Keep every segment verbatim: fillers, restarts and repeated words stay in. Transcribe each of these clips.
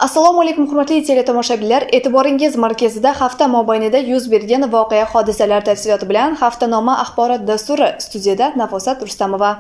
Assalomu alaykum hurmatli teletomoshabinlar, e'tiboringiz markazida hafta mobaynida yuz bergan voqea hodisalar tafsiloti bilan haftanoma axborot dasturi. Studiyada Nafosat Rustamova.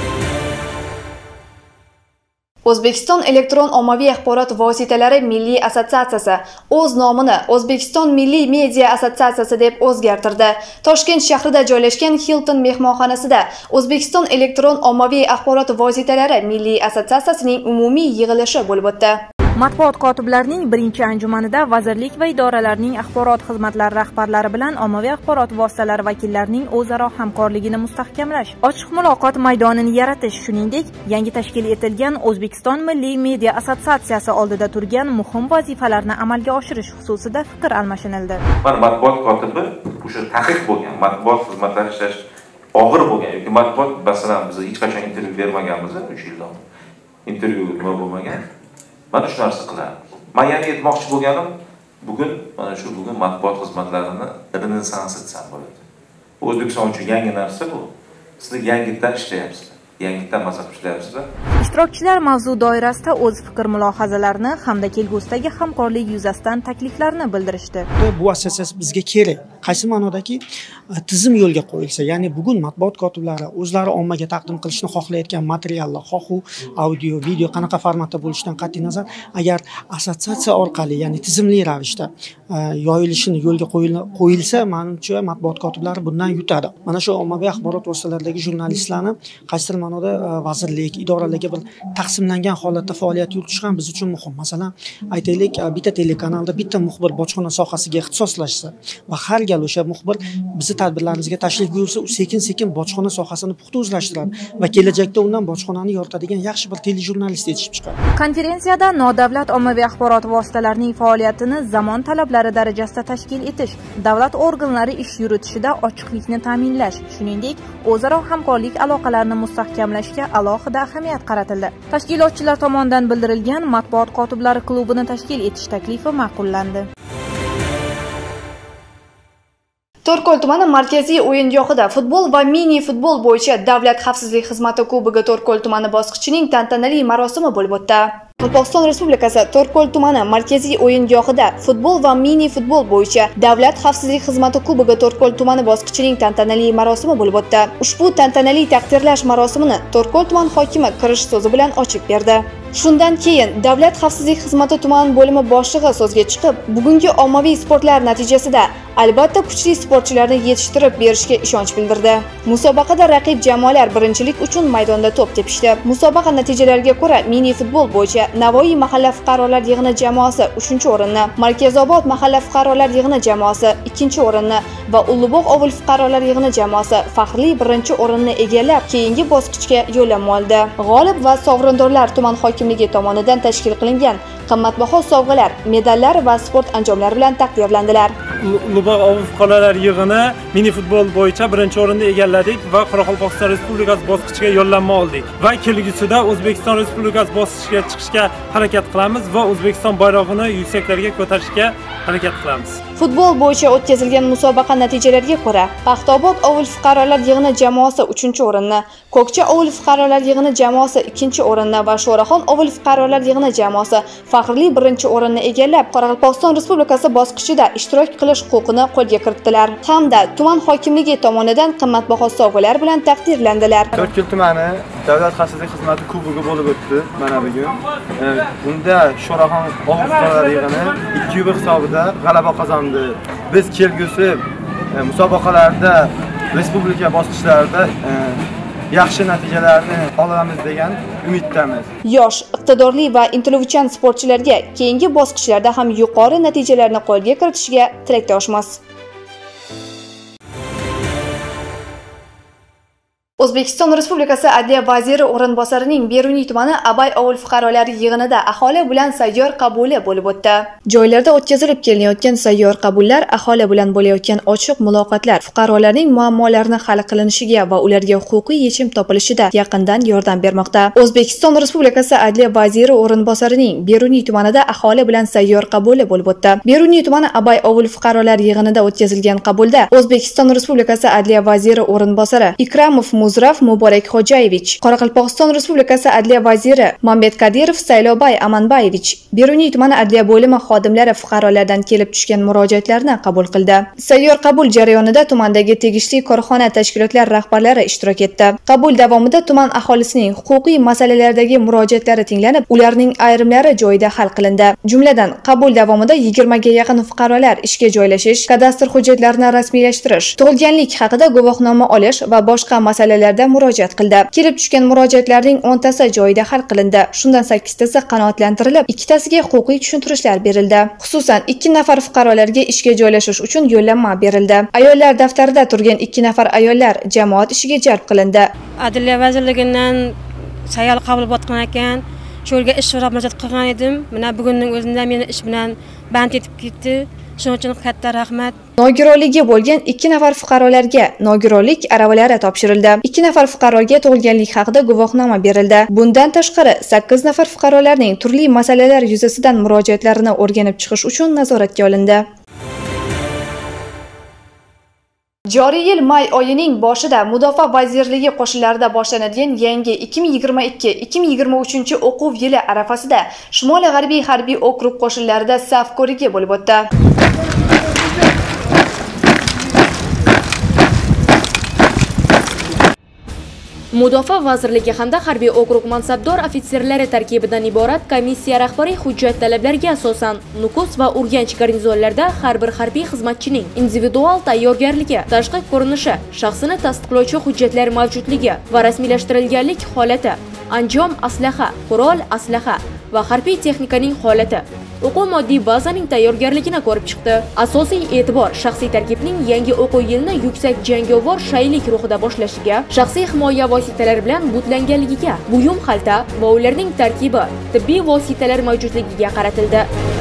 O'zbekiston elektron ommaviy axborot vositalari milliy assotsiatsiyasi o'z nomini O'zbekiston milliy media assotsiatsiyasi deb o'zgartirdi. Toshkent shahrida joylashgan Hilton mehmonxonasida O'zbekiston elektron ommaviy axborot vositalari milliy assotsiatsiyasining umumiy yig'ilishi bo'lib o'tdi. Matbuot kotiblarining birinchi anjumanida vazirlik va idoralarning axborot xizmatlari rahbarlari bilan ommaviy axborot vositalari vakillarining o'zaro hamkorligini mustahkamlash, ochiq muloqot maydonini yaratish, shuningdek, yangi tashkil etilgan O'zbekiston milliy media assotsiatsiyasi oldida turgan muhim vazifalarni amalga oshirish xususida fikr almashinildi. Matbuot kotibi o'sha taqiq bo'lgan, matbuot xizmatlari ishlash og'ir bo'lgan yoki matbuot masalan biz hech qachon intervyu bermaganmiz, uch yildan intervyu bo'lmagan. Mana shu narsa qilamiz. Men yana aytmoqchi bo'lganim, bugun mana shu bugun matbuot xizmatlarini renessansi desam bo'ladi. Bu O'zbekiston uchun yangi narsa bu. Sizlar yangitdan ishlayapsizlar. Yangitdan maslahat ishlayapsizlar. Ishtirokchilar mavzu doirasida o'z fikr-mulohazalarini hamda kelgusidagi hamkorlik yuzasidan takliflarini bildirishdi. Bu assotsiatsiya bizga kerak. Qaysi ma'nodaki tizim yo'lga qo'yilsa, ya'ni bugun matbuot kotiblari o'zlari ommaga taqdim qilishni xohlayotgan materiallar, xohu audio, video qanaqa formatda bo'lishidan qat'iy nazar, agar assotsiatsiya orqali, ya'ni tizimli ravishda yoyilishini yo'lga qo'yilsa, menimcha matbuot kotiblari bundan yutadi. Mana shu ommaviy axborot vositalaridagi jurnalistlarni qaysidir ma'noda vazirlik, idoralarga bir taqsimlangan holatda faoliyat yuritish ham biz uchun muhim. Masalan, aytaylik, bitta telekanalda bitta muxbir bojxona sohasiga ixtisoslashsa va har gal o'sha muxbir bizni tadbirlarimizga tashrif buyursa, u sekin-sekin bojxona sohasini puxta o'zlashtiradi va kelajakda undan bojxonani yoritadigan yaxshi bir telejurnalist yetishib chiqadi. Konferensiyada nodavlat ommaviy axborot vositalarining faoliyatini zamon talablari darajasida tashkil etish, davlat organlari ish yuritishida ochiqlikni ta'minlash, shuningdek, o'zaro hamkorlik aloqalarini mustahkamlashga alohida ahamiyat qaratildi. Tashkilotchilar tomonidan bildirilgan matbuot kotiblari klubini tashkil etish taklifi ma'qullandi. To'rtko'l tumani markaziy o'yingohida futbol va mini futbol bo'yicha Davlat xavfsizlik xizmati kubogi To'rtko'l tumani bosqichining tantanali marosimi bo'lib o'tdi. Qoraqalpog'iston Respublikasi To'rtko'l tumani markaziy o'yingohida futbol va mini futbol bo'yicha Davlat xavfsizlik xizmati kubogi To'rtko'l tumani bosqichining tantanali marosimi bo'lib o'tdi. Ushbu tantanali taqdirlash marosimini To'rtko'l tuman hokimi kirish so'zi bilan ochib berdi. Shundan keyin Davlat xavfsizlik xizmati tuman bo'limi boshlig'i so'zga chiqib, bugungi ommaviy sportlar natijasida albatta kuchli sportchilarni yetishtirib berishga ishonch bildirdi. Musobaqada raqib jamoalar birinchilik uchun maydonda to'p tepishdi. Musobaqa natijalariga ko'ra mini futbol bo'yicha Navoiy mahalla fuqarolar yig'ini jamoasi uchinchi o'rinni, Markazobod mahalla fuqarolar yig'ini jamoasi ikkinchi o'rinni va Ulug'bog' ovul fuqarolar yig'ini jamoasi faxriy birinchi o'rinni egallab, keyingi bosqichga yo'llanma oldi. G'olib va sovrindorlar tuman hokimligi tomonidan tashkil qilingan qimmatbaho sovg'alar, medallar va sport anjomlari bilan taqdirlandilar. Ulug'bog' ovul fuqarolar yig'ini mini futbol bo'yicha birinchi o'rinni egalladik va Qoraqalpog'iston Respublikasi bosqichiga yo'llanma oldik va kelgusida O'zbekiston Respublikasi bosqichiga chiqishga harakat qilamiz va O'zbekiston bayrog'ini yuksaklarga ko'tarishga harakat qilamiz. Futbol bo'yicha o'tkazilgan musobaqa natijalariga ko'ra, Paxtaobod ovul fuqarolar yig'ini jamoasi uchinchi o'rinni, Ko'kcha ovul fuqarolar yig'ini jamoasi ikkinchi o'rinni va Sho'raxon ovul fuqarolar yig'ini jamoasi faxrli birinchi o'rinni egallab, Qoraqalpog'iston Respublikasi bosqichida ishtirok qilish huquqini qo'lga kiritdilar hamda tuman hokimligi tomonidan qimmatbaho sovg'alar bilan taqdirlandilar. To'rtko'l tumani Davlat xavfsizlik xizmati kubogi bo'lib o'tdi mana bugun. Unda Sho'raxon ovul fuqarolar yig'ini ikki yuz hisobida g'alaba qozondi. Biz kelgusi musobaqalarda respublika bosqichlarida yaxshi natijalarni olamiz degan umiddamiz. Yosh, iqtidorli va intiluvchan sportchilarga keyingi bosqichlarda ham yuqori natijalarni qo'lga kiritishga tilakdoshmiz. O'zbekiston Respublikasi Adliya vaziri o'rinbosarining Beruniy tumani Abay ovul fuqarolari yig'inida aholi bilan sayyor qabuli bo'lib o'tdi. Joylarda o'tkazilib kelinayotgan sayyor qabullar aholi bilan bo'layotgan ochiq muloqotlar fuqarolarning muammolarini hal qilinishiga va ularga huquqiy yechim topilishida yaqindan yordam bermoqda. O'zbekiston Respublikasi Adliya vaziri o'rinbosarining Beruniy tumanida aholi bilan sayyor qabuli bo'lib o'tdi. Beruniy tumani Abay ovul fuqarolar yig'inida o'tkazilgan qabulda O'zbekiston Respublikasi Adliya vaziri o'rinbosari Ikramov Muzra Ashraf Muborakxo'jayevich, Qoraqalpog'iston Respublikasi Adliya vaziri Mambet Kadirov Saylobay Amanbayevich Beruniy tumani adliya bo'limi xodimlari fuqarolardan kelib tushgan murojaatlarni qabul qildi. Sayyor qabul jarayonida tumandagi tegishli korxona tashkilotlar rahbarlari ishtirok etdi. Qabul davomida tuman aholisining huquqiy masalalardagi murojaatlari tinglanib, ularning ayrimlari joyida hal qilindi. Jumladan, qabul davomida yigirma ga yaqin fuqarolar ishga joylashish, kadastr hujjatlarini rasmiylashtirish, tug'ilganlik haqida guvohnoma olish va boshqa masalalarda murojaat qildi. Kelib tushgan murojaatlarning o'ntasi joyida hal qilindi. Shundan sakkiztasi qanoatlantirilib, ikkitasiga huquqiy tushuntirishlar berildi. Xususan, ikki nafar fuqarolarga ishga joylashish uchun yo'llanma berildi. Ayollar daftarida turgan ikki nafar ayollar jamoat ishiga jalb qilindi. Adliya vazirligidan sayyor qabul bo'tgan ekan, shu yerga ish so'rab murojaat qilgan edim. Mana bugunning o'zida meni ish bilan band etib ketdi. Shuning uchun katta rahmat. Nogironligi bo'lgan ikki nafar fuqarolarga nogironlik aravalari topshirildi. ikki nafar fuqaroga tug'ilganlik haqida guvohnoma berildi. Bundan tashqari sakkiz nafar fuqarolarning turli masalalar yuzasidan murojaatlarini o'rganib chiqish uchun nazoratga olindi. Joriy yil may oyining boshida Mudofaa vazirligi qo'shinlarida boshlanadigan yangi ikki ming yigirma ikki ikki ming yigirma uch o'quv yili arafasida Shimoli-G'arbiy harbiy okrug qo'shinlarida saf ko'rigi bo'lib o'tdi. Mudofaa vazirligi hamda harbiy okrug mansabdor ofitserlari tarkibidan iborat komissiya rahbariy hujjat talablariga asosan Nukus va Urganch garnizonlarida har bir harbiy xizmatchining individual tayyorgarligi, tashqi ko'rinishi, shaxsini tasdiqlovchi hujjatlar mavjudligi va rasmiylashtirilganlik holati, anjom aslaha, qurol aslaha va harbiy texnikaning holati, o'quv moddiy bazaning tayyorgarligini ko'rib chiqdi. Asosiy e'tibor shaxsiy tarkibning yangi o'quv yilini yuksak jangovar shaylik ruhida boshlashiga, shaxsiy himoya vositalari bilan butlanganligiga, buyum xalta va ularning tarkibi, tibbiy vositalar mavjudligiga qaratildi.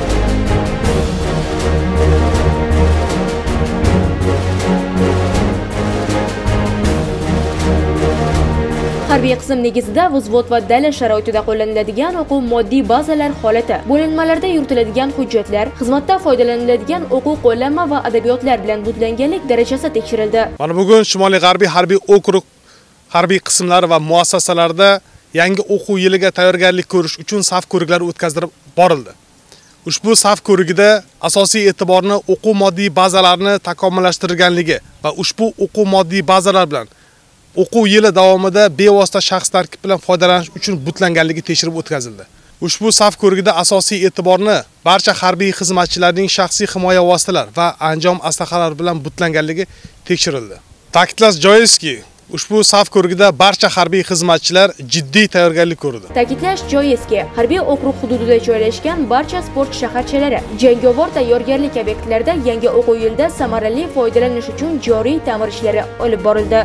Harbiy qism negizida vuzvot va dala sharoitida qo'llaniladigan o'quv moddiy bazalar holati, bo'linmalarda yuritiladigan hujjatlar, xizmatda foydalaniladigan o'quv qo'llanma va adabiyotlar bilan butlanganlik darajasi tekshirildi. Mana bugun Shimoliy G'arbiy harbiy okrug harbiy qismlari va muassasalarda yangi o'quv yiliga tayyorgarlik ko'rish uchun saf ko'riklari o'tkazilib borildi. Ushbu saf ko'rigida asosiy e'tiborni o'quv moddiy bazalarini takomillashtirganligi va ushbu o'quv moddiy bazalar bilan o'quv yili davomida bevosita shaxs tarkibi bilan foydalanish uchun butlanganligi tekshirib o'tkazildi. Ushbu saf ko'rigida asosiy e'tiborni barcha harbiy xizmatchilarning shaxsiy himoya vositalari va anjom aslahalari bilan butlanganligi tekshirildi. Ta'kidlash joizki, ushbu saf ko'rigida barcha harbiy xizmatchilar jiddiy tayyorgarlik ko'rdi. Ta'kidlash joizki, harbiy okrug hududida joylashgan barcha sport shaharchalari jangovar tayyorgarlik obyektlarida yangi o'quv yilida samarali foydalanish uchun joriy ta'mir ishlari olib borildi.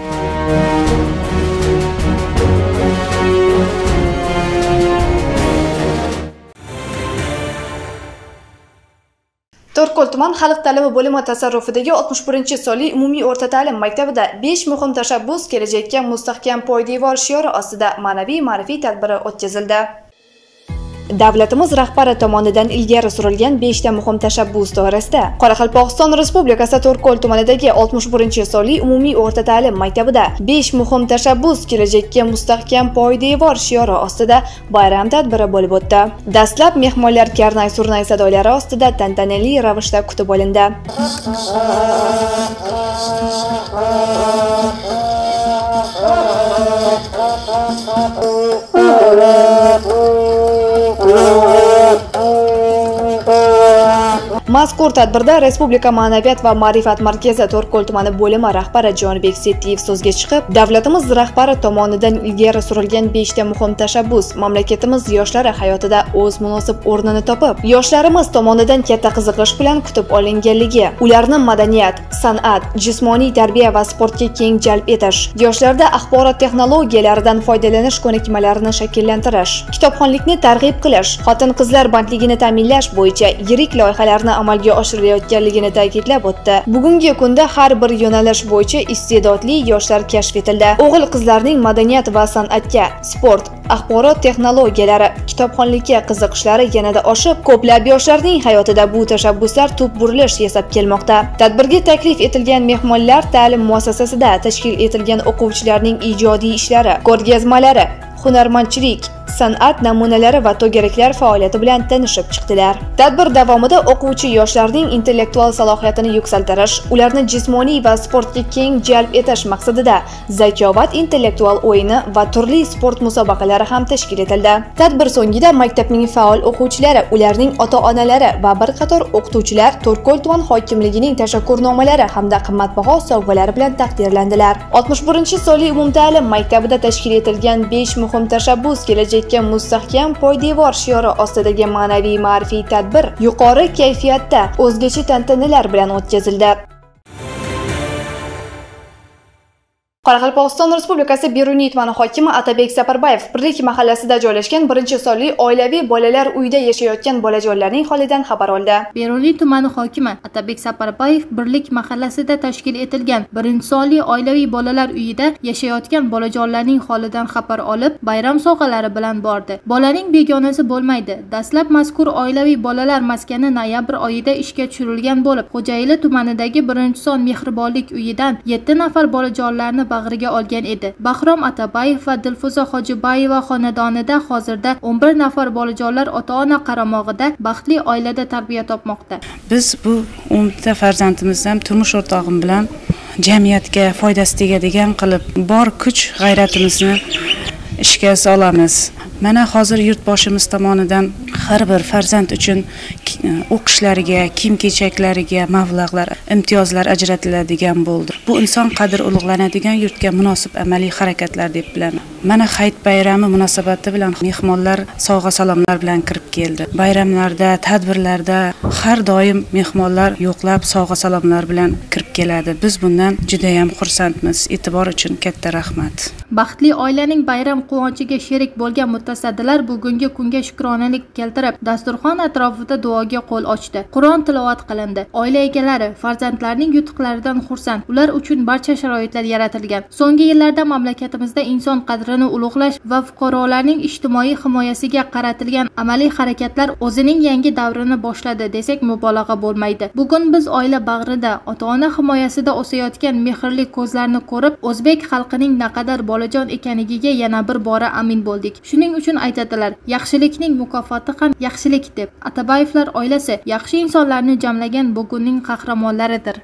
To'rtko'l tuman xalq ta'limi bo'limi tasarrufidagi oltmish birinchi sonli umumiy o'rta ta'lim maktabida besh muhim tashabbus kelajakka mustahkam poydevor shiori ostida ma'naviy ma'rifiy tadbiri o'tkazildi. Davlatimiz rahbari tomonidan ilgari surilgan beshta muhim tashabbus doirasida Qoraqalpog'iston Respublikasi To'rtko'l tumanidagi oltmish birinchi sonli umumiy o'rta ta'lim maktabida besh muhim tashabbus kelajakka mustahkam poydevor shiori ostida bayram tadbiri bo'lib o'tdi. Dastlab mehmonlar karnay-surnay sadolari ostida tantanali ravishda kutib olindi. Mazkur tadbirda Respublika Ma'naviyat va ma'rifat markazi To'rtko'l tumani bo'limi rahbari Jonibek Settiyev so'zga chiqib, davlatimiz rahbari tomonidan ilgari surilgan beshta muhim tashabbus mamlakatimiz yoshlari hayotida o'z munosib o'rnini topib, yoshlarimiz tomonidan katta qiziqish bilan kutib olinganligi, ularni madaniyat, san'at, jismoniy tarbiya va sportga keng jalb etish, yoshlarda axborot texnologiyalaridan foydalanish ko'nikmalarini shakllantirish, kitobxonlikni targ'ib qilish, xotin-qizlar bandligini ta'minlash bo'yicha yirik loyihalarni amalga amalga oshirilayotganligini ta'kidlab o'tdi. Bugungi kunda har bir yo'nalish bo'yicha iste'dodli yoshlar kashf etildi. O'g'il-qizlarning madaniyat va san'atga, sport, axborot texnologiyalari, kitobxonlikka qiziqishlari yanada oshib, ko'plab yoshlarning hayotida bu tashabbuslar tub burilish yasab kelmoqda. Tadbirga taklif etilgan mehmonlar ta'lim muassasasida tashkil etilgan o'quvchilarning ijodiy ishlari, ko'rgazmalari, hunarmandchilik, san'at namunalari va to'garaklar faoliyati bilan tanishib chiqdilar. Tadbir davomida o'quvchi yoshlarning intellektual salohiyatini yuksaltirish, ularni jismoniy va sportga keng jalb etish maqsadida zakovat intellektual o'yini va turli sport musobaqalari ham tashkil etildi. Tadbir so'ngida maktabning faol o'quvchilari, ularning ota-onalari va bir qator o'qituvchilar To'rtko'l tuman hokimligining tashakkurnomalari hamda qimmatbaho sovg'alari bilan taqdirlandilar. oltmish birinchi sonli umumta'lim maktabida tashkil etilgan besh muhim tashabbus kelajak mustahkam poydevor shiori ostidagi ma'naviy ma'rifiy tadbir yuqori kayfiyatda o'zgacha tantanalar bilan o'tkazildi. Qoraqalpog'iston Respublikasi Beruniy tumani hokimi Atabek Saparbayev Birlik mahallasida joylashgan birinchi sonli oilaviy bolalar uyida yashayotgan bolajonlarning holidan xabar oldi. Beruniy tumani hokimi Atabek Saparbayev Birlik mahallasida tashkil etilgan birinchi sonli oilaviy bolalar uyida yashayotgan bolajonlarning holidan xabar olib, bayram sovg'alari bilan bordi. Bolaning begonasi bo'lmaydi. Dastlab mazkur oilaviy bolalar maskani noyabr oyida ishga tushirilgan bo'lib, Xo'jayli tumanidagi birinchi son mehribonlik uyidan yetti nafar bolajonlarni bag'riga olgan edi. Bahrom Atabayev va Dilfuza Hojibayeva xonadonida hozirda o'n bir nafar bolajonlar ota-ona qaramog'ida baxtli oilada tarbiya topmoqda. Biz bu o'nta farzandimizdan turmush o'rtog'im bilan jamiyatga foydasi tegadigan qilib bor kuch g'ayratimizni ishga solamiz. Mana hozir yurtboshimiz tomonidan har bir farzand uchun o'qishlariga, kiyim-kechaklariga mablag'lar, imtiyozlar ajratiladigan bo'ldi. Bu inson qadr ulug'lanadigan yurtga munosib amaliy harakatlar deb bilaman. Mana Hayit bayrami munosabati bilan mehmonlar sovg'a salomlar bilan kirib keldi. Bayramlarda, tadbirlarda har doim mehmonlar yo'qlab sovg'a salomlar bilan kirib keladi. Biz bundan juda ham xursandmiz. E'tibor uchun katta rahmat. Baxtli oilaning bayram quvonchiga sherik bo'lgan mutasaddilar bugungi kunga shukronalik keltirib, dasturxon atrofida duoga qo'l ochdi. Qur'on tilovat qilindi. Oila egalari farzandlarining yutuqlaridan xursand. Ular uchun barcha sharoitlar yaratilgan. So'nggi yillarda mamlakatimizda inson qadrini ulug'lash va fuqarolarning ijtimoiy himoyasiga qaratilgan amaliy harakatlar o'zining yangi davrini boshladi desak mubolag'a bo'lmaydi. Bugun biz oila bag'rida, ota-ona himoyasida o'sayotgan mehrli ko'zlarni ko'rib, o'zbek xalqining naqadar bolajon ekaniga yana bir bora amin bo'ldik. Shuning uchun aytadilar, yaxshilikning mukofoti ham yaxshilik deb. Atabayevlar oilasi yaxshi insonlarni jamlagan bugunning qahramonlaridir.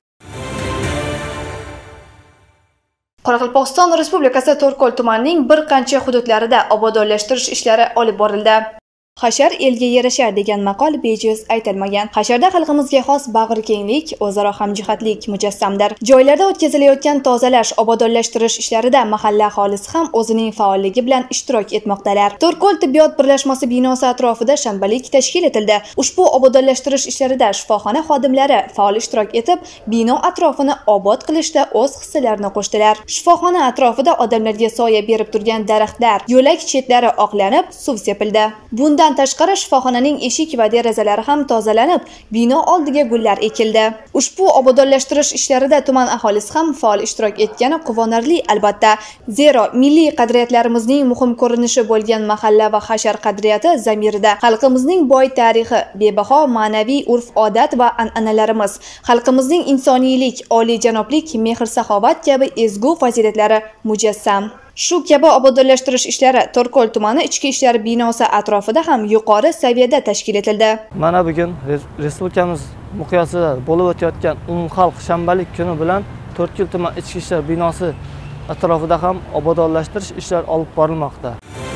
Qoraqalpog'iston Respublikasi To'rtko'l tumanining bir qancha hududlarida obodonlashtirish ishlari olib borildi. Hashar elga yarashar degan maqol bejiz aytilmagan. Hasharda xalqimizga xos bag'rikenglik, o'zaro hamjihatlik mujassamdir. Joylarda o'tkazilayotgan tozalash, obodonlashtirish ishlarida mahalla aholisi ham o'zining faolligi bilan ishtirok etmoqdalar. To'rtko'l tibbiyot birlashmasi binosi atrofida shanbalik tashkil etildi. Ushbu obodonlashtirish ishlarida shifoxona xodimlari faol ishtirok etib, bino atrofini obod qilishda o'z hissalarini qo'shdilar. Shifoxona atrofida odamlarga soya berib turgan daraxtlar, yo'lak chetlari oqlanib, suv sepildi. Bundan tashqari shifoxonaning eshik va derazalari ham tozalanib, bino oldiga gullar ekildi. Ushbu obodonlashtirish ishlarida tuman aholisi ham faol ishtirok etgani quvonarli albatta. Zero milliy qadriyatlarimizning muhim ko'rinishi bo'lgan mahalla va hashar qadriyati zamirida xalqimizning boy tarixi, bebaho ma'naviy urf-odat va an'analarimiz, xalqimizning insoniylik, oliyjanoblik, mehr-saxovat kabi ezgu fazilatlari mujassam. Shu kabi obodonlashtirish ishlari To'rtko'l tumani ichki ishlar binosi atrofida ham yuqori saviyada tashkil etildi. Mana bugun respublikamiz miqyosida bo'lib o'tayotgan umumxalq shanbalik kuni bilan To'rtko'l tuman ichki ishlar binosi atrofida ham obodonlashtirish ishlari olib borilmoqda.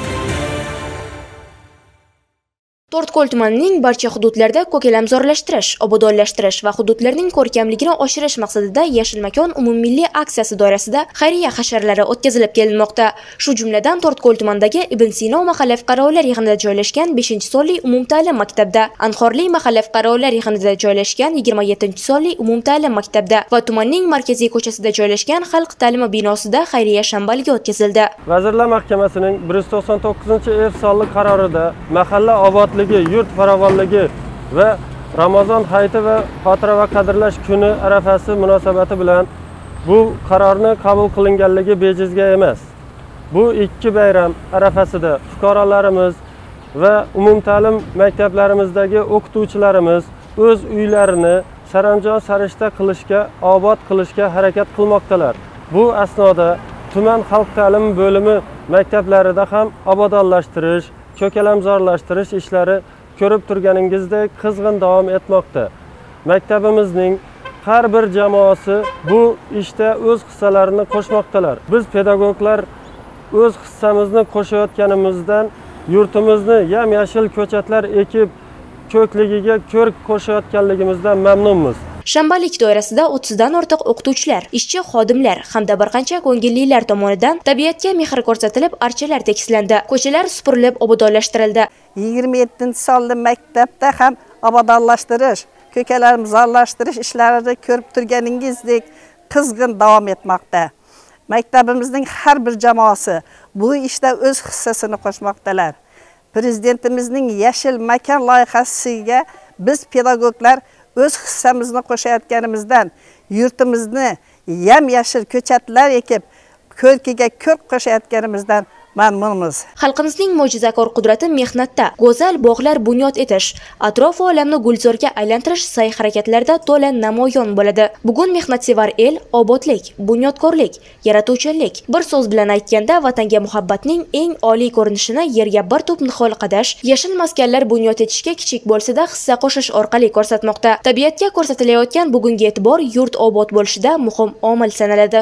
To'rtko'l tumanining barcha hududlarida ko'kalamzorlashtirish, obodonlashtirish va hududlarning ko'rkamligini oshirish maqsadida Yashil makon umummilliy aksiyasi doirasida xayriya hasharlari o'tkazilib kelinmoqda. Shu jumladan To'rtko'l tumanidagi Ibn Sino mahalla fuqarolar yig'inida joylashgan beshinchi sonli umumta'lim maktabda, Anhorli mahalla fuqarolar yig'inida joylashgan yigirma yettinchi sonli umumta'lim maktabda va tumanning markaziy ko'chasida joylashgan xalq ta'limi binosida xayriya shanbaligi o'tkazildi. Vazirlar Mahkamasining bir yuz to'qson to'qqizinchi sonli qarorida mahalla obodligi, yurt farovonligi va Ramazon hayiti va xotira va qadrlash kuni arafasi munosabati bilan bu qarorni qabul qilinganligi bejizga emas. Bu ikki bayram arafasida fuqarolarimiz va umumta'lim maktablarimizdagi o'qituvchilarimiz o'z uylarini saranjom sarishta qilishga, obod qilishga harakat qilmoqdalar. Bu asnoda tuman xalq ta'limi bo'limi maktablarida ham obodonlashtirish, ko'kalamzorlashtirish ishlari ko'rib turganingizdek qizg'in davom etmoqda. Maktabimizning har bir jamoasi bu ishda o'z hissalarini qo'shmoqdalar. Biz pedagoglar o'z hissamizni qo'shayotganimizdan yurtimizni yam-yashil ko'chatlar ekib ko'kligiga ko'rk qo'shayotganligimizdan mamnunmiz. Shanbalik doirasida o'ttizdan ortiq o'qituvchilar, ishchi xodimlar hamda bir qancha ko'ngillilar tomonidan tabiatga mehr ko'rsatilib, archalar tekislandi, ko'chalar supurilib, obodonlashtirildi. yigirma yettinchi sonli maktabda ham obodonlashtirish, ko'kalamzorlashtirish ishlarini ko'rib turganingizdek qizg'in davom etmoqda. Maktabimizning har bir jamoasi bu ishda o'z hissasini qo'shmoqdalar. Prezidentimizning yashil makon loyihasiga biz pedagoglar o'z hissamizni qo'shayotganimizdan yurtimizni yam-yashil ko'chatlar ekib ko'rkiga ko'rk qo'shayotganimizdan mamnunmiz. Xalqimizning mo'jizakor qudrati mehnatda, go'zal bog'lar bunyod etish, atrof olamni gulzorga aylantirish sa'y-harakatlarida to'la namoyon bo'ladi. Bugun mehnatsevar el obodlik, bunyodkorlik, yaratuvchanlik, bir so'z bilan aytganda vatanga muhabbatning eng oliy ko'rinishini yerga bir to'p nihol qadash, yashil maskanlar bunyod etishga kichik bo'lsa-da hissa qo'shish orqali ko'rsatmoqda. Tabiatga ko'rsatilayotgan bugungi e'tibor yurt obod bo'lishida muhim omil sanaladi.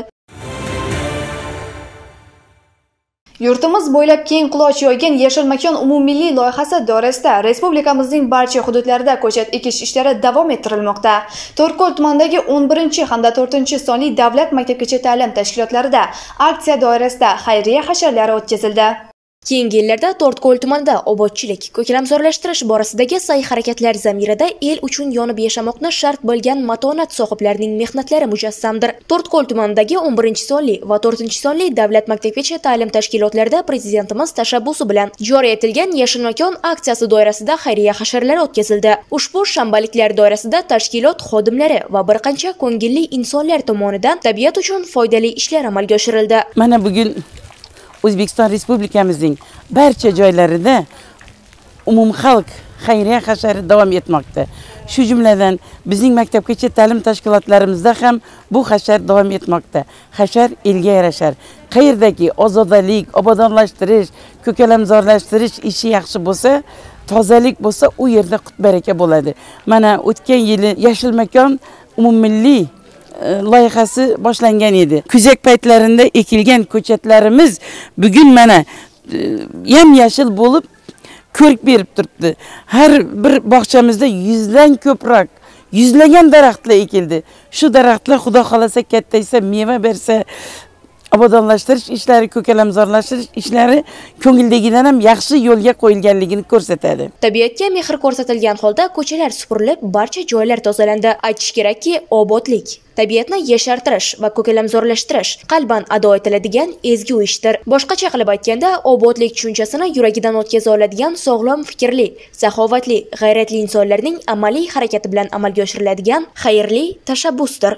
Yurtimiz bo'ylab keng quloch yoygan yashil makon umummilliy loyihasi doirasida respublikamizning barcha hududlarida ko'chat ekish ishlari davom ettirilmoqda. To'rtko'l tumanidagi o'n birinchi hamda to'rtinchi sonli davlat maktabgacha ta'lim tashkilotlarida aksiya doirasida xayriya hasharlari o'tkazildi. Keyingi yillarda To'rtko'l tumanida obodchilik, ko'kalamzorlashtirish borasidagi sa'y-harakatlar zamirida el uchun yonib yashamoqni shart bo'lgan matonat sohiblarining mehnatlari mujassamdir. To'rtko'l tumanidagi o'n birinchi sonli va to'rtinchi sonli davlat maktabgacha ta'lim tashkilotlarida prezidentimiz tashabbusi bilan joriy etilgan yashil makon aksiyasi doirasida xayriya hasharlari o'tkazildi. Ushbu shanbaliklar doirasida tashkilot xodimlari va bir qancha ko'ngilli insonlar tomonidan tabiat uchun foydali ishlar amalga oshirildi. Mana bugun O'zbekiston Respublikamizning barcha joylarida umumxalq xayriya hashari davom etmoqda. Shu jumladan bizning maktabgacha ta'lim tashkilotlarimizda ham bu hashar davom etmoqda. Hashar elga yarashar. Qayerdagi ozodalik, obodonlashtirish, ko'kalamzorlashtirish ishi yaxshi bo'lsa, tozalik bo'lsa, u yerda qut baraka bo'ladi. Mana o'tgan yili yashil makon umummilliy loyihasi boshlangan edi. Kuzak paytlarida ekilgan ko'chatlarimiz bugun mana yam-yashil bo'lib ko'rk berib turibdi. Har bir bog'chamizda yuzdan ko'proq, yuzlagan daraxtlar ekildi. Shu daraxtlar xudo xolasa kattaysa, meva bersa, obodonlashtirish ishlari, ko'kalamzorlashtirish ishlari ko'ngildagidan ham yaxshi yo'lga qo'yilganligini ko'rsatadi. Tabiatga mehr ko'rsatilgan holda ko'chalar supurilib, barcha joylar tozalandi. Aytish kerakki, obodlik tabiatni yashartirish va ko'kalamzorlashtirish qalban ado etiladigan ezgu ishdir. Boshqacha qilib aytganda, obodlik tushunchasini yuragidan o'tkaza oladigan sog'lom fikrli, saxovatli, g'ayratli insonlarning amaliy harakati bilan amalga oshiriladigan xayrli tashabbusdir.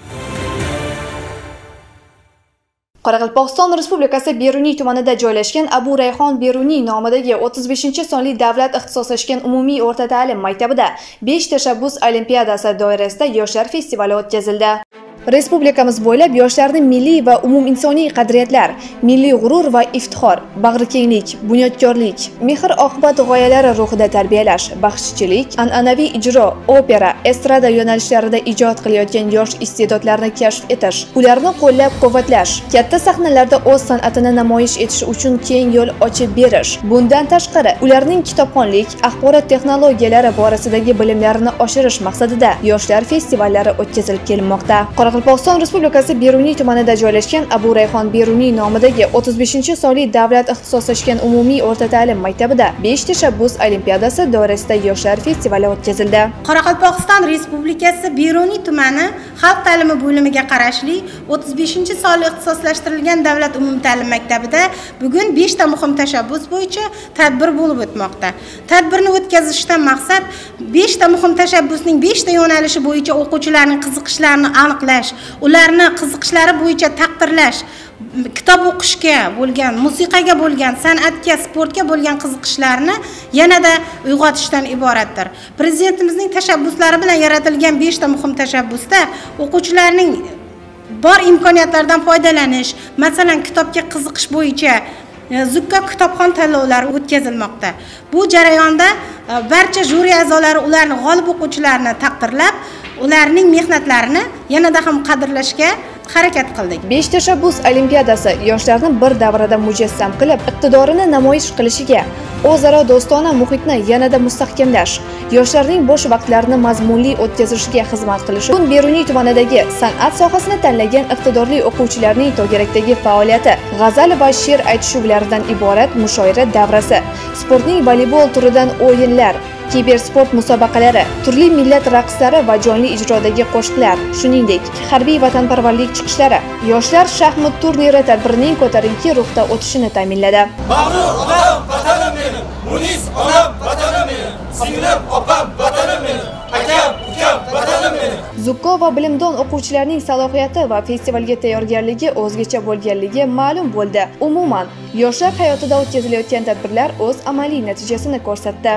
Qoraqalpog'iston Respublikasi Beruniy tumanida joylashgan Abu Rayhon Beruniy nomidagi o'ttiz beshinchi sonli davlat ixtisoslashgan umumiy o'rta ta'lim maktabida besh tashabbus olimpiadasi doirasida yoshlar festivali o'tkazildi. Respublikamiz bo'ylab yoshlarning milliy va umuminsoniy qadriyatlar, milliy g'urur va iftixor, bag'rikenglik, bunyodkorlik, mehr-oqibat g'oyalari ruhida tarbiyalash, baxshichilik, an'anaviy ijro, opera, estrada yo'nalishlarida ijod qilayotgan yosh iste'dodlarni kashf etish, ularni qo'llab-quvvatlash, katta sahnalarda o'z san'atini namoyish etish uchun keng yo'l ochib berish. Bundan tashqari, ularning kitobxonlik, axborot texnologiyalari borasidagi bilimlarini oshirish maqsadida yoshlar festivallari o'tkazilib kelinmoqda. Qoraqalpog'iston Respublikasi Beruniy tumanida joylashgan Abu Rayhon Beruniy nomidagi o'ttiz beshinchi sonli davlat ixtisoslashgan umumiy o'rta ta'lim maktabida besh tashabbus olimpiadasi doirasida yoshlar festivali o'tkazildi. Qoraqalpog'iston Respublikasi Beruniy tumani xalq ta'limi bo'limiga qarashli o'ttiz beshinchi sonli ixtisoslashtirilgan davlat umumta'lim maktabida bugun besh ta muhim tashabbus bo'yicha tadbir bo'lib o'tmoqda. Tadbirni o'tkazishdan maqsad besh ta muhim tashabbusning besh ta yo'nalishi bo'yicha o'quvchilarning qiziqishlarini aniqlash, ularni qiziqishlari bo'yicha taqdirlash, kitob o'qishga bo'lgan, musiqaga bo'lgan, san'atga, sportga bo'lgan qiziqishlarini yanada uyg'otishdan iboratdir. Prezidentimizning tashabbuslari bilan yaratilgan besh ta muhim tashabbusda o'quvchilarning bor imkoniyatlardan foydalanish, masalan, kitobga qiziqish bo'yicha zukko kitobxon tanlovlari o'tkazilmoqda. Bu jarayonda barcha juri a'zolari ularni g'olib o'quvchilarni taqdirlab, ularning mehnatlarini yanada ham qadrlashga harakat qildik. besh tashabbus olimpiadasi yoshlarni bir davrada mujassam qilib, iqtidorini namoyish qilishiga, o'zaro do'stona muhitni yanada mustahkamlash, yoshlarning bo'sh vaqtlarini mazmunli o'tkazilishiga xizmat qilishi. Bugun Beruniy tumanidagi san'at sohasini tanlagan iqtidorli o'quvchilarning to'garakdagi faoliyati, g'azal va she'r aytishuvidan iborat mushoira davrasi, sportning voleybol turidan o'yinlar, kibersport musobaqalari, turli millat raqslari va jonli ijrodagi qo'shiqlar, shuningdek, harbiy vatanparvarlik chiqishlari, yoshlar shaxmat turniri tadbirining ko'tarinki ruhda o'tishini ta'minladi. Mag'rur onam vatanim mening, munis onam vatanim mening, singlim opam vatanim mening, akam ukam vatanim mening. Zukko va bilimdon o'quvchilarning salohiyati va festivalga tayyorgarligi o'zgacha bo'lganligi ma'lum bo'ldi. Umuman, yoshlar hayotida o'tkazilayotgan tadbirlar o'z amaliy natijasini ko'rsatdi.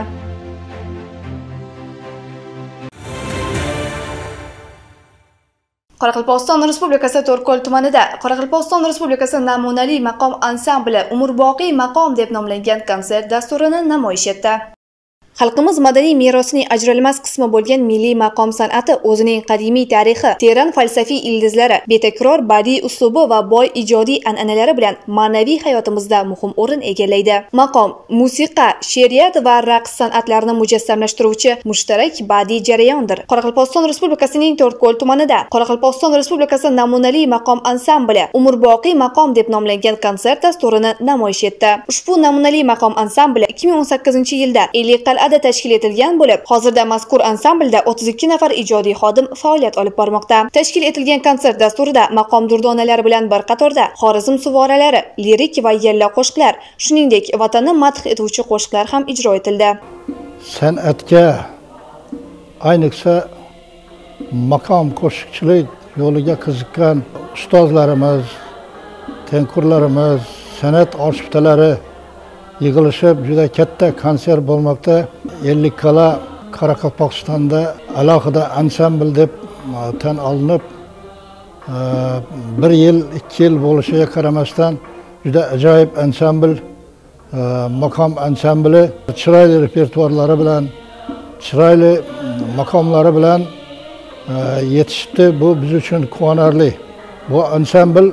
Qoraqalpog'iston Respublikasi To'rtko'l tumanida Qoraqalpog'iston Respublikasi namunali maqom ansambli umrboqiy maqom deb nomlangan konsert dasturini namoyish etdi. Xalqimiz madaniy merosining ajralmas qismi bo'lgan milliy maqom san'ati o'zining qadimiy tarixi, teran falsafiy ildizlari, betakror badiiy uslubi va boy ijodiy an'analari bilan ma'naviy hayotimizda muhim o'rin egallaydi. Maqom musiqa, she'riyat va raqs san'atlarini mujassamlashtiruvchi mushtarak badiiy jarayondir. Qoraqalpog'iston Respublikasining To'rtko'l tumanida Qoraqalpog'iston Respublikasi namunali maqom ansambli umrboqiy maqom deb nomlangan konsert dasturini namoyish etdi. Ushbu namunali maqom ansambli ikki ming o'n sakkizinchi yilda Ellik qal'ada tashkil etilgan bo'lib, hozirda mazkur ansamblda o'ttiz ikki nafar ijodiy xodim faoliyat olib bormoqda. Tashkil etilgan konsert dasturida maqom durdonalari bilan bir qatorda Xorazm suvoralari, lirik va yalla qo'shiqlar, shuningdek, vatanni madh etuvchi qo'shiqlar ham ijro etildi. San'atga, ayniqsa maqom qo'shiqchilik yo'liga qiziqqan ustozlarimiz, tengqurlarimiz, san'at oshiftalari yig'ilishib juda katta konsert bo'lmoqda. Ellik qala Qoraqalpog'istonda alohida ansambl deb tan olinib, bir yil, ikki yil bo'lishiga qaramasdan juda ajoyib ansambl, maqom ansambli, chiroyli repertuarlari bilan, chiroyli maqomlari bilan yetishibdi. Bu biz uchun quvonarli. Bu ansambl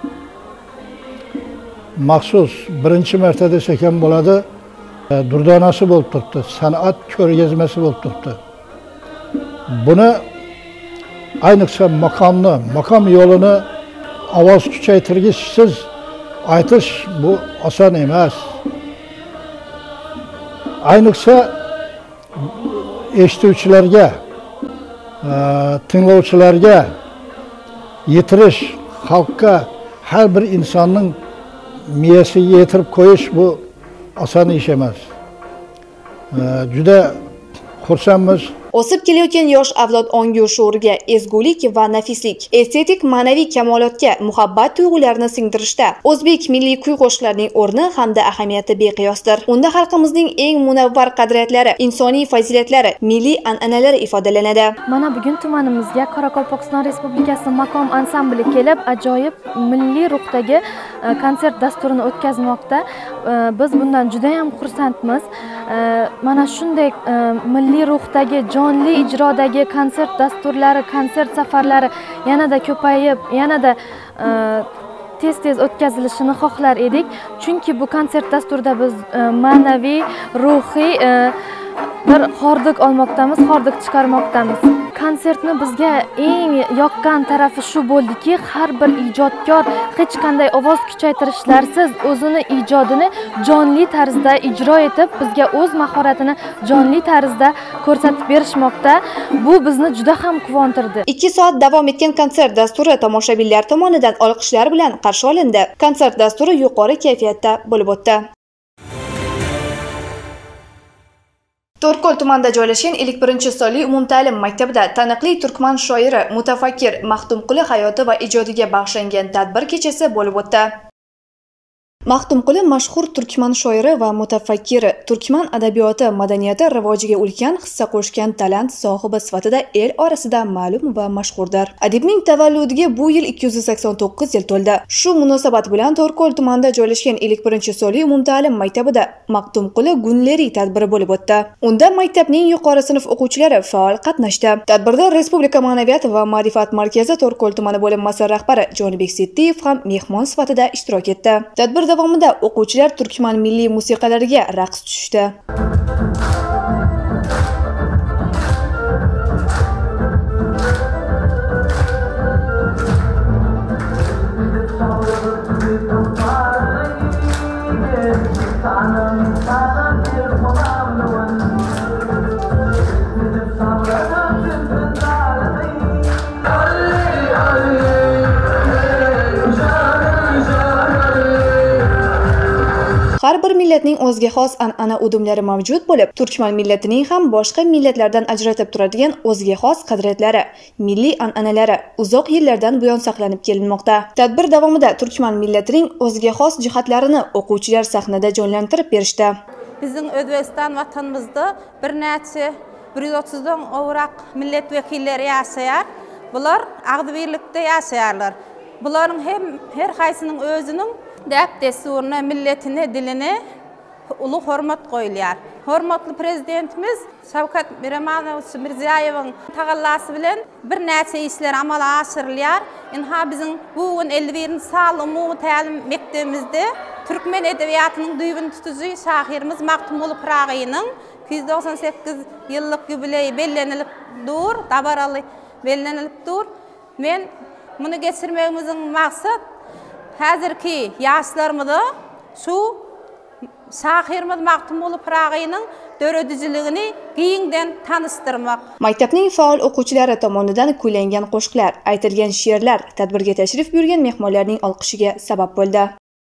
maxsus birinchi marta desak ham bo'ladi, durdonasi bo'lib turibdi, san'at ko'rgazmasi bo'lib turibdi. Buni ayniqsa maqomni, maqom yo'lini ovoz kuchaytirgisiz aytish bu oson emas. Ayniqsa eshituvchilarga, tinglovchilarga yetirish, xalqqa har bir insonning miyasiga yetirib qo'yish bu oson ish emas. Juda xursandmiz. O'sib kelayotgan yosh avlod ongu shuuriga ezgulik va nafislik, estetik ma'naviy kamolotga muhabbat tuyg'ularini singdirishda o'zbek milliy kuy-qo'shiqlarining o'rni hamda ahamiyati beqiyosdir. Unda xalqimizning eng munavvar qadriyatlari, insoniy fazilatlari, milliy an'analari ifodalanadi. Mana bugun tumanimizga Qoraqalpog'iston Respublikasi maqom ansambli kelib, ajoyib milliy ruhdagi konsert dasturini o'tkazmoqda. Biz bundan juda ham xursandmiz. Mana shunday milliy ruhdagi jonli ijrodagi konsert dasturlari, konsert safarlari yanada ko'payib, yanada tez-tez o'tkazilishini xohlar edik. Chunki bu konsert dasturida biz ma'naviy, ruhiy bir hordiq olmoqdamiz, hordiq chiqarmoqdamiz. konsertni bizga eng yoqqan tarafi shu bo'ldiki, har bir ijodkor hech qanday ovoz kuchaytirishlarsiz o'zini ijodini jonli tarzda ijro etib, bizga o'z mahoratini jonli tarzda ko'rsatib berishmoqda. Bu bizni juda ham quvontirdi. ikki soat davom etgan konsert dasturi tomoshabinlar tomonidan olqishlar bilan qarshi olindi. Konsert dasturi yuqori kayfiyatda bo'lib o'tdi. To'rtko'l tumanida joylashgan ilk birinchi sonli umumta'lim maktabida taniqli turkman shoiri, mutafakkir Maxtumquli hayoti va ijodiga bag'ishlangan tadbir kechasi bo'lib o'tdi. Maxtumquli mashhur turkman shoiri va mutafakkiri, turkman adabiyoti, madaniyati rivojiga ulkan hissa qo'shgan talant sohibi sifatida el orasida ma'lum va mashhurdir. Adibning tavalludiga bu yil ikki yuz sakson to'qqiz yil to'ldi. Shu munosabat bilan To'rtko'l tumanida joylashgan ilk birinchi sonli umumta'lim maktabida Maxtumquli Gunleri tadbiri bo'lib o'tdi. Unda maktabning yuqori sinf o'quvchilari faol qatnashdi. Tadbirda Respublika ma'naviyat va ma'rifat markazi To'rtko'l tumani bo'linmasi rahbari Jonibek Settiyev ham mehmon sifatida ishtirok etdi. Tadbir davomida o'quvchilar turkman milliy musiqalariga raqs tushdi. Har bir millatning o'ziga xos an'ana udumlari mavjud bo'lib, turkman millatining ham boshqa millatlardan ajratib turadigan o'ziga xos qadriyatlari, milliy an'analari uzoq yillardan buyon saqlanib kelinmoqda. Tadbir davomida turkman millatining o'ziga xos jihatlarini o'quvchilar sahnada jonlantirib berishdi. Bizning O'zbekiston vatanimizda bir necha bir yuz o'ttizdan ortiq millat vakillari yashayar. Bular ag'dibirlikda yashayarlar. Bularning ham har qaysining o'zining deb dasturni, millatini, dilini ulug' hurmat qo'yilar. Hurmatli prezidentimiz Shavkat Miromonovich Mirziyoyevning taqallasi bilan bir necha ishlar amalga oshirilyar. Inha bizning bugun ellik birinchi sal umumiy ta'lim maktabimizda turkmen edebiyotining duyubini tutucu shoirimiz Maxtumquli Pirog'iyning ikki yuz to'qson sakkiz yillik yubileyi bellanilibdir, tabarali bellanilibdir. Men buni geçirmemizin maqsad hozirgi yoshlarimizni shu shoirimiz Maxtumquli Pirog'iyning dörediciligini keyindan tanishtirmoq. Maktabning faol o'quvchilari tomonidan kuylangan qo'shiqlar, aytilgan she'rlar tadbirga tashrif buyurgan mehmonlarning olqishiga sabab bo'ldi.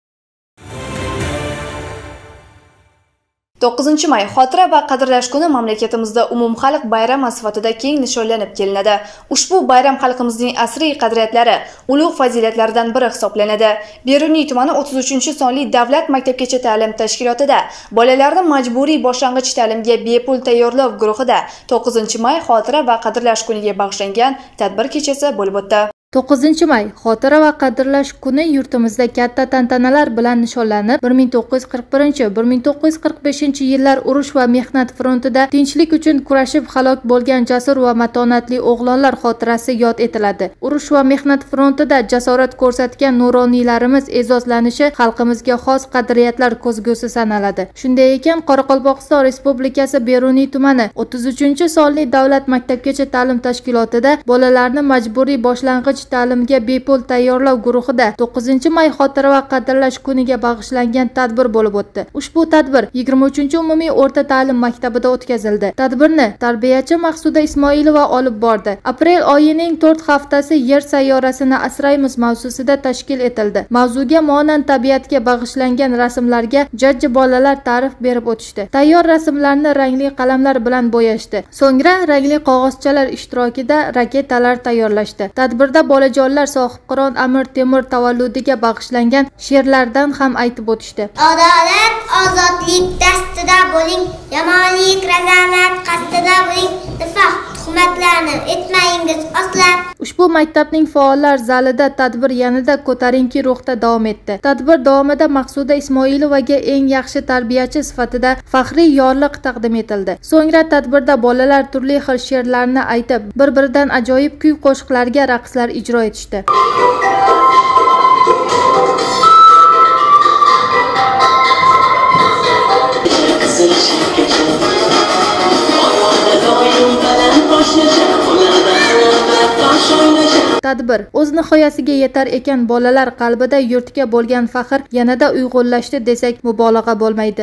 to'qqizinchi may xotira va qadrlash kuni mamlakatimizda umumxalq bayrami sifatida keng nishonlanib kelinadi. Ushbu bayram xalqimizning asriy qadriyatlari, ulug' fazilatlaridan biri hisoblanadi. Beruniy tumani o'ttiz uchinchi sonli davlat maktabgacha ta'lim tashkilotida bolalarni majburiy boshlang'ich ta'limga bepul tayyorlov guruhida to'qqizinchi may xotira va qadrlash kuniga bag'ishlangan tadbir kechasi bo'lib o'tdi. to'qqizinchi may xotira va qadrlash kuni yurtimizda katta tantanalar bilan nishonlanib, bir ming to'qqiz yuz qirq birinchi - bir ming to'qqiz yuz qirq beshinchi yillar urush va mehnat frontida tinchlik uchun kurashib halok bo'lgan jasur va matonatli o'g'lonlar xotirasi yod etiladi. Urush va mehnat frontida jasorat ko'rsatgan nuroniylarimiz e'zozlanishi xalqimizga xos qadriyatlar ko'zgusi sanaladi. Shunday ekan, Qoraqalpog'iston Respublikasi Beruniy tumani o'ttiz uchinchi sonli davlat maktabgacha ta'lim tashkilotida bolalarni majburiy boshlang'ich ta'limga bepul tayyorlov guruhida to'qqizinchi may xotira va qadrlash kuniga bag'ishlangan tadbir bo'lib o'tdi. Ushbu tadbir yigirma uchinchi umumiy o'rta ta'lim maktabida o'tkazildi. Tadbirni tarbiyachi Maqsuda Ismoilova olib bordi. Aprel oyining to'rt haftasi Yer sayyorasini asraymiz mavzusida tashkil etildi. Mavzuga monand tabiatga bag'ishlangan rasmlarga jajji bolalar ta'rif berib o'tishdi. Tayyor rasmlarni rangli qalamlar bilan bo'yashdi. So'ngra rangli qog'ozchalar ishtirokida raketalar tayyorlashdi. Tadbirda bolajonlar sohibqiron Amir Temur tavalludiga bag'ishlangan she'rlardan ham aytib o'tishdi. Adolat, ozodlik dastida bo'ling, yomonlik, razolat qasdida bo'ling, nifoq, tuhmatlarni etmayingiz asla. Ushbu maktabning faollar zalida tadbir yanada ko'tarinki ruhda davom etdi. Tadbir davomida Maqsuda Ismoilovaga eng yaxshi tarbiyachi sifatida faxriy yorliq taqdim etildi. So'ngra tadbirda bolalar turli xil she'rlarni aytib, bir-biridan ajoyib kuy qo'shiqlarga raqslar ijro etishdi. Ayağına doyum falan boşuna, onlardan tadbir o'z nihoyasiga yetar ekan, bolalar qalbida yurtga bo'lgan faxr yanada uyg'unlashdi desak mubolag'a bo'lmaydi.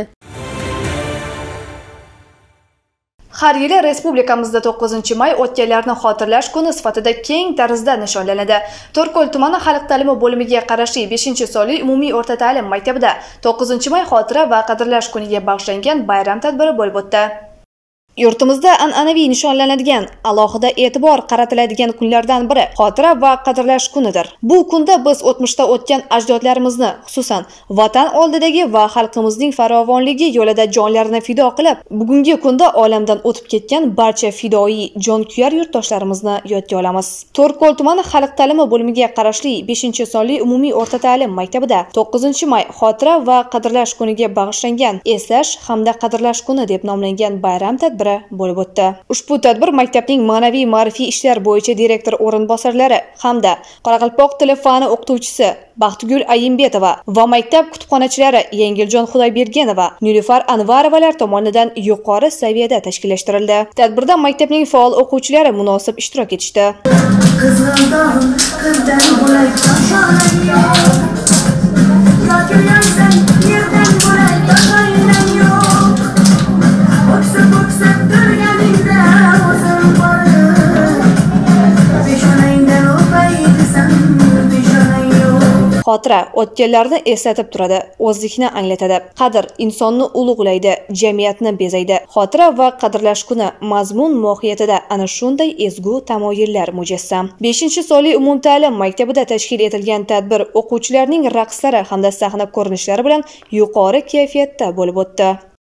Har yili respublikamizda to'qqizinchi may o'tganlarni xotirlash kuni sifatida keng tarzda nishonlanadi. To'rtko'l tumani xalq ta'limi bo'limiga qarashli beshinchi sonli umumiy o'rta ta'lim maktabida to'qqizinchi may xotira va qadrlash kuniga bag'ishlangan bayram tadbiri bo'lib o'tdi. Yurtimizda an'anaviy nishonlanadigan, alohida e'tibor qaratiladigan kunlardan biri xotira va qadrlash kunidir. Bu kunda biz o'tmishda o'tgan ajdodlarimizni, xususan vatan oldidagi va xalqimizning farovonligi yo'lida jonlarini fido qilib, bugungi kunda olamdan o'tib ketgan barcha fidoyi, jonkuyar yurtdoshlarimizni yodga olamiz. To'rtko'l tumani xalq ta'limi bo'limiga qarashli beshinchi sonli umumiy o'rta ta'lim maktabida to'qqizinchi may xotira va qadrlash kuniga bag'ishlangan eslash hamda qadrlash kuni deb nomlangan bayram tadbiri bo'lib o'tdi. Ushbu tadbir maktabning ma'naviy ma'rifiy ishlar bo'yicha direktor o'rinbosarlari hamda Qoraqalpoq tili fani o'qituvchisi Baxtigul Ayimbetova va maktab kutubxonachilari Yengiljon Xudoybergenova, Nilufar Anvarovalar tomonidan yuqori saviyada tashkillashtirildi. Tadbirda maktabning faol o'quvchilari munosib ishtirok etishdi. Xotira o'tganlarni eslatib turadi, o'zlikni anglatadi. Qadr insonni ulug'laydi, jamiyatni bezaydi. Xotira va qadrlash kuni mazmun mohiyatida ana shunday ezgu tamoyillar mujassam. beshinchi sonli umumta'lim maktabida tashkil etilgan tadbir o'quvchilarning raqslari hamda sahna ko'rinishlari bilan yuqori kayfiyatda bo'lib o'tdi.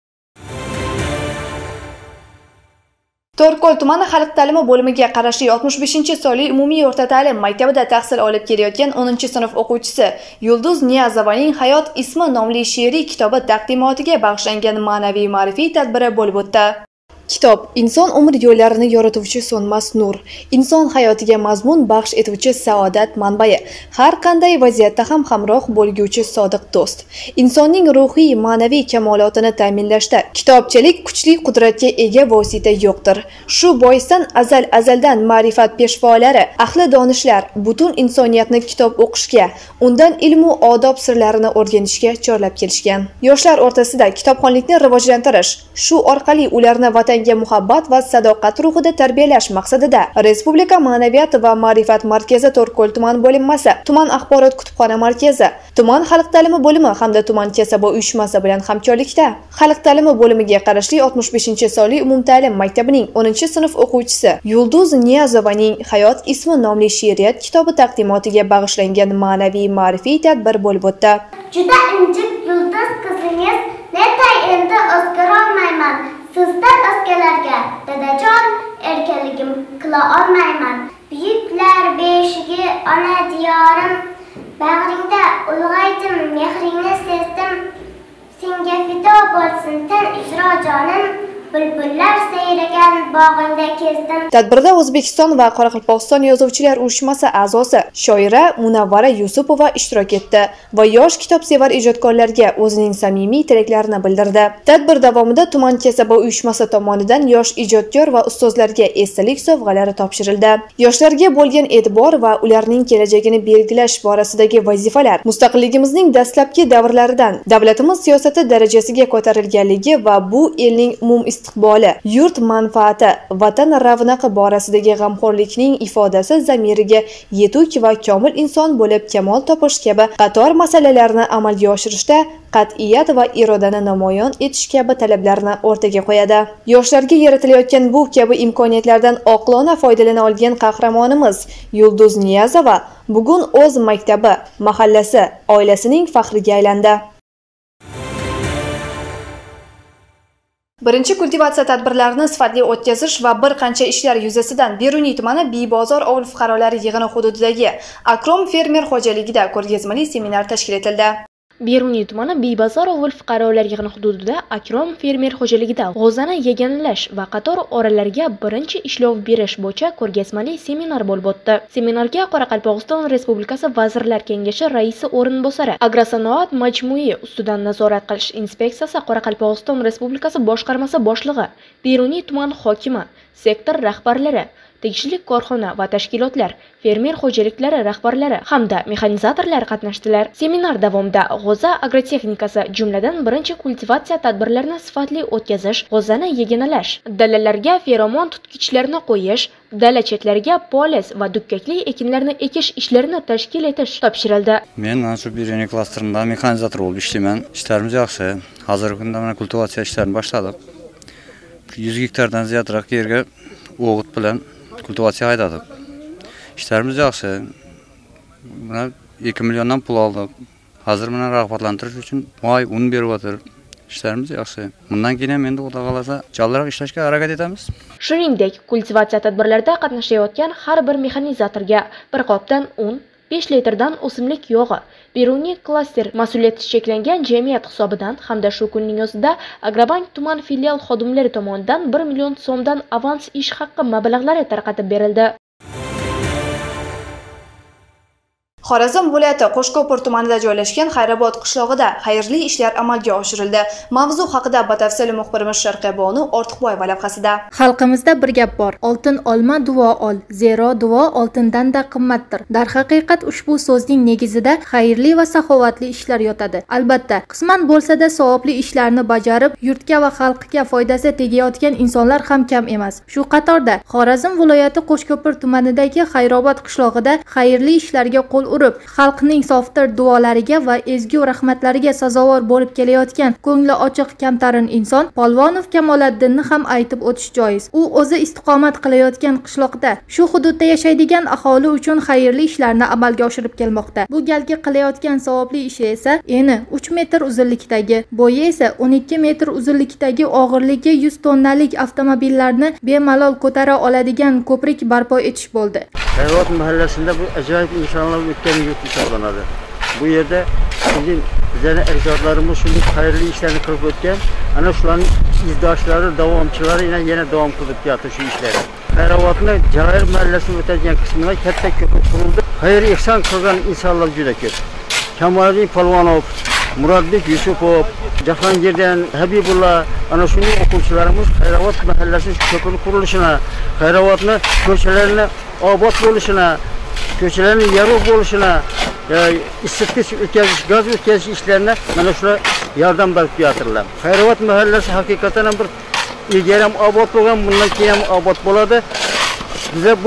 To'rtko'l tumani xalq ta'limi bo'limiga qarashli oltmish beshinchi sonli umumiy o'rta ta'lim maktabida tahsil olib kelayotgan o'ninchi sinf o'quvchisi Yulduz Niyazovaning Hayot ismi nomli she'riy kitobi taqdimotiga bag'ishlangan ma'naviy ma'rifiy tadbiri bo'lib o'tdi. Kitob inson umr yo'llarini yorituvchi so'nmas nur, inson hayotiga mazmun baxsh etuvchi saodat manbai, har qanday vaziyatda ham hamroh bo'lguvchi sodiq do'st. Insonning ruhiy, ma'naviy kamolotini ta'minlashda kitobchilik kuchli qudratga ega vosita yo'qdir. Shu boisdan azal azaldan ma'rifat peshvolari, ahli donishlar butun insoniyatni kitob o'qishga, undan ilmu odob sirlarini o'rganishga chorlab kelishgan. Yoshlar o'rtasida kitobxonlikni rivojlantirish, shu orqali ularni vatan muhabbat va sadoqat ruhida tarbiyalash maqsadida Respublika Ma'naviyat va ma'rifat markazi To'rtko'l tuman bo'linmasi, tuman axborot kutubxona markazi, tuman xalq ta'limi bo'limi hamda tuman kasaba uyushmasi bilan hamkorlikda xalq ta'limi bo'limiga qarashli oltmish beshinchi sonli umumta'lim maktabining o'ninchi sinf o'quvchisi Yulduz Niyazovaning Hayot ismi nomli she'riyat kitobi taqdimotiga bag'ishlangan ma'naviy ma'rifiy tadbir bo'lib o'tdi. Juda injiq yulduz qizingiz, netay endi o'zgarolmayman. Sizdan o'zgalarga dadajon erkaligim qila olmayman. Buyuklar beshigi ona diyorim, bag'ringda ulg'aydim, mehringni sezdim. Senga fido bo'lsin tan ijro jonim, bulbullar sayragan bog'ingda kezdim. Tadbirda O'zbekiston va Qoraqalpog'iston yozuvchilar uyushmasi a'zosi shoira Munavvara Yusupova ishtirok etdi va yosh kitobsevar ijodkorlarga o'zining samimiy tilaklarini bildirdi. Tadbir davomida tuman kasaba uyushmasi tomonidan yosh ijodkor va ustozlarga esdalik sovg'alari topshirildi. Yoshlarga bo'lgan e'tibor va ularning kelajagini belgilash borasidagi vazifalar mustaqilligimizning dastlabki davrlaridan davlatimiz siyosati darajasiga ko'tarilganligi va bu elning umum istiqboli, yurt manfaati, vatan ravnaqi borasidagi g'amxo'rlikning ifodasi zamiriga yetuk va komil inson bo'lib kamol topish kabi qator masalalarni amalga oshirishda qat'iyat va irodani namoyon etish kabi talablarni o'rtaga qo'yadi. Yoshlarga yaratilayotgan bu kabi imkoniyatlardan oqilona foydalana olgan qahramonimiz Yulduz Niyazova bugun o'z maktabi, mahallasi, oilasining faxriga aylandi. Birinchi kultivatsiya tadbirlarini sifatli o'tkazish va bir qancha ishlar yuzasidan Beruniy tumani Bibozor ovul fuqarolari yig'ini hududidagi Akrom fermer xo'jaligida ko'rgazmali seminar tashkil etildi. Beruniy tumani Bibozor ovul fuqarolar yig'ini hududida Akrom fermer xo'jaligida g'o'zani yagonlash va qator oralarga birinchi ishlov berish bo'yicha ko'rgazmali seminar bo'lib o'tdi. Seminarga Qoraqalpog'iston Respublikasi Vazirlar Kengashi raisi o'rinbosari, Agrosanoat majmui ustidan nazorat qilish inspeksiyasi Qoraqalpog'iston Respublikasi boshqarmasi boshlig'i, Beruniy tuman hokimi, sektor rahbarlari, tegishli korxona va tashkilotlar, fermer xo'jaliklari rahbarlari hamda mexanizatorlar qatnashdilar. Seminar davomida g'o'za agrotexnikasi, jumladan birinchi kultivatsiya tadbirlarini sifatli o'tkazish, g'o'zani yeganalash, dalalarga feromon tutqichlarni qo'yish, dala chetlariga polis va dukkakli ekinlarni ekish ishlarini tashkil etish topshirildi. Men mana shu birinchi klasterda mexanizator bo'lib ishlayman. Ishlarimiz yaxshi. Hozirgi kunda mana kultivatsiya ishlarini boshladik. yuz gektardan ziyodroq yerga o'g'it bilan kultivatsiya haydadik. İşlerimiz yaxshi. Mana ikki milliondan pul oldik. Hozir mana rag'batlantirish uchun moy un berib o'tir. İşlerimiz yaxshi. Bundan keyin endi Xudo xolasa jalliroq ishlashga harakat etamiz. Shuningdek, kultivatsiya tadbirlarida qatnashayotgan har bir mexanizatorga bir qopdan un, besh litrdan o'simlik yog'i, Biruniy klaster mas'uliyati cheklangan jamiyat hisobidan hamda shu kunning o'zida Agrobank tuman filial xodimlari tomonidan bir million so'mdan avans ish haqqi mablag'lari tarqatib berildi. Xorazm viloyati Qo'shko'pir tumanida joylashgan Xayrobod qishlog'ida xayrli ishlar amalga oshirildi. Mavzu haqida batafsil muxbirimiz Sharqiya Bonu Ortiqboyeva lavhasida. Xalqimizda bir gap bor. Oltin olma, duo ol. Zero duo oltindan-da qimmatdir. Darhaqiqat ushbu so'zning negizida xayrli va saxovatli ishlar yotadi. Albatta, qisman bo'lsa-da savobli ishlarni bajarib, yurtga va xalqqa foydasi tegayotgan insonlar ham kam emas. Shu qatorda Xorazm viloyati Qo'shko'pir tumanidagi Xayrobod qishlog'ida xayrli ishlarga qo'l urib, xalqning softir duolariga va ezgu rahmatlariga sazovor bo'lib kelayotgan ko'ngli ochiq kamtarin inson Polvonov Kamoliddinni ham aytib o'tish joiz. U o'zi istiqomat qilayotgan qishloqda shu hududda yashaydigan aholi uchun xayrli ishlarni amalga oshirib kelmoqda. Bu galgi qilayotgan savobli ishi esa eni uch metr uzunlikdagi, bo'yi esa o'n ikki metr uzunlikdagi, og'irligi yuz tonnalik avtomobillarni bemalol ko'tara oladigan ko'prik barpo etish bo'ldi. Xayrobod mahallasida bu ajoyib insonlar o'tgan yurt hisoblanadi. Bu yerda bizim bizning ajdodlarimiz shunday xayrli ishlarni qilib o'tgan, ana shularning izdoshlari, davomchilari yana davom qilib keladi shu ishlarni. Xayrobodning Javohir mahallasining o'tadigan qismida katta ko'prik qurildi. Xayr ihson qilgan insonlar juda ko'p. Kamoliddin Polvonov, Murodbek Yusupov, Jahongirdan Habibullah, ana shunday o'quvchilarimiz Xayrobod mahallasining ko'prik qurilishini, Xayrobodning ko'chalarini obod bo'lishini, ko'chalarning yorug' bo'lishini, isitgich o'tkazish, gaz o'tkazish ishlarini mana shular yordam berib keltirdilar. Xayrobod mahallasi haqiqatan bir ilgari ham obod bo'lgan, bundan keyin ham obod bo'ladi. Biz bu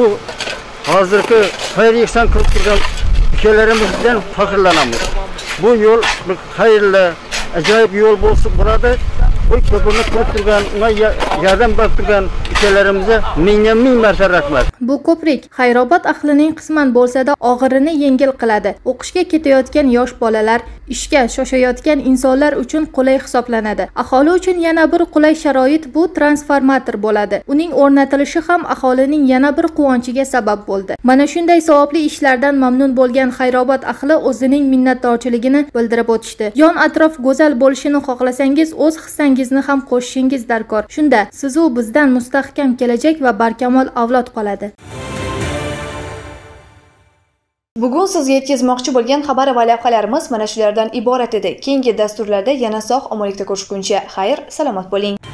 hozirgi xayr ihson qilib turgan ukalarimiz bilan faxrlanamiz. Bu yo'l bir xayrli, ajoyib yo'l bo'lsa bo'ladi. Bu ko'pirni qurib turgan, unga yordam berib turgan ukalarimizga mingdan ming marta rahmat. Bu ko'prik Xayrobod ahlining qisman bo'lsa-da og'irini yengil qiladi. O'qishga ketayotgan yosh bolalar, ishga shoshayotgan insonlar uchun qulay hisoblanadi. Aholi uchun yana bir qulay sharoit bu transformator bo'ladi. Uning o'rnatilishi ham aholining yana bir quvonchiga sabab bo'ldi. Mana shunday savobli ishlardan mamnun bo'lgan Xayrobod ahli o'zining minnatdorchiligini bildirib o'tishdi. Yon atrof go'zal bo'lishini xohlasangiz, o'z hissangizni ham qo'shishingiz darkor. Shunda siz u bizdan mustahkam kelajak va barkamol avlod qoladi. Bugun sizga yetkazmoqchi bo'lgan xabar va lavhalarimiz mana shulardan iborat edi. Keyingi dasturlarda yana sog' omonlikda ko'rishguncha xayr, salomat bo'ling.